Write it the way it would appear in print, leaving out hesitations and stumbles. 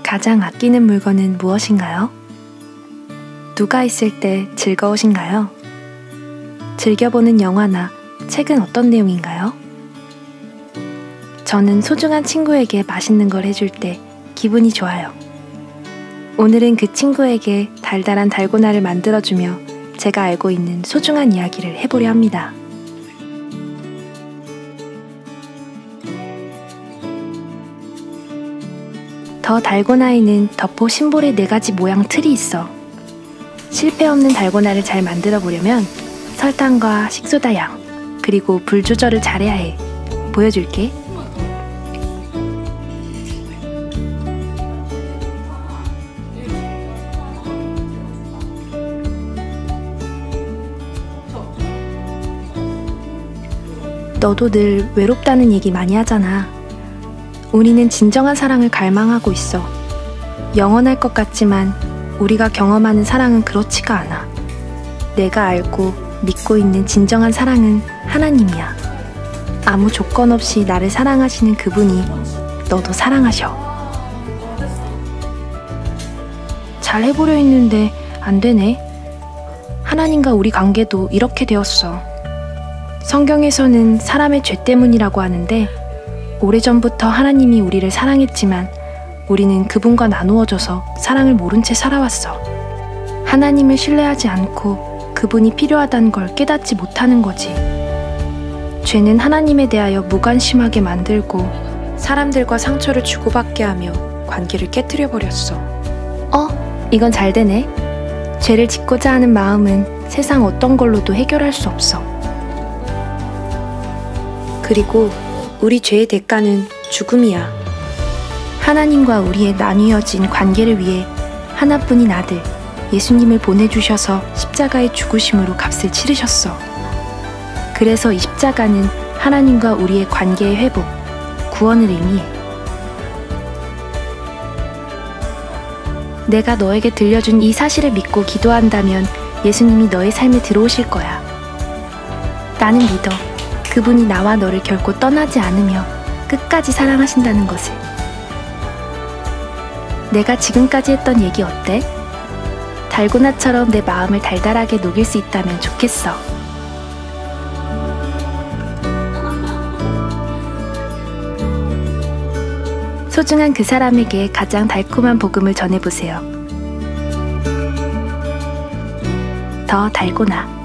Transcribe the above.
가장 아끼는 물건은 무엇인가요? 누가 있을 때 즐거우신가요? 즐겨보는 영화나 책은 어떤 내용인가요? 저는 소중한 친구에게 맛있는 걸 해줄 때 기분이 좋아요. 오늘은 그 친구에게 달달한 달고나를 만들어주며 제가 알고 있는 소중한 이야기를 해보려 합니다. 더 달고나에는 덕포 심볼의 4가지 모양 틀이 있어. 실패 없는 달고나를 잘 만들어 보려면 설탕과 식소다 양, 그리고 불 조절을 잘해야 해. 보여줄게. 너도 늘 외롭다는 얘기 많이 하잖아. 우리는 진정한 사랑을 갈망하고 있어. 영원할 것 같지만 우리가 경험하는 사랑은 그렇지가 않아. 내가 알고 믿고 있는 진정한 사랑은 하나님이야. 아무 조건 없이 나를 사랑하시는 그분이 너도 사랑하셔. 잘 해보려 했는데 안 되네. 하나님과 우리 관계도 이렇게 되었어. 성경에서는 사람의 죄 때문이라고 하는데 오래전부터 하나님이 우리를 사랑했지만 우리는 그분과 나누어져서 사랑을 모른 채 살아왔어. 하나님을 신뢰하지 않고 그분이 필요하다는 걸 깨닫지 못하는 거지. 죄는 하나님에 대하여 무관심하게 만들고 사람들과 상처를 주고받게 하며 관계를 깨트려버렸어. 이건 잘 되네. 죄를 짓고자 하는 마음은 세상 어떤 걸로도 해결할 수 없어. 그리고 우리 죄의 대가는 죽음이야. 하나님과 우리의 나뉘어진 관계를 위해 하나뿐인 아들 예수님을 보내주셔서 십자가의 죽으심으로 값을 치르셨어. 그래서 이 십자가는 하나님과 우리의 관계의 회복, 구원을 의미해. 내가 너에게 들려준 이 사실을 믿고 기도한다면 예수님이 너의 삶에 들어오실 거야. 나는 믿어. 그분이 나와 너를 결코 떠나지 않으며 끝까지 사랑하신다는 것을. 내가 지금까지 했던 얘기 어때? 달고나처럼 내 마음을 달달하게 녹일 수 있다면 좋겠어. 소중한 그 사람에게 가장 달콤한 복음을 전해보세요. 더 달고나.